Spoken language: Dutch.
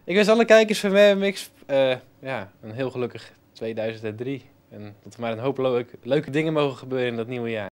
Ik wens alle kijkers van WMX ja, een heel gelukkig 2003. En dat er maar een hoop leuke dingen mogen gebeuren in dat nieuwe jaar.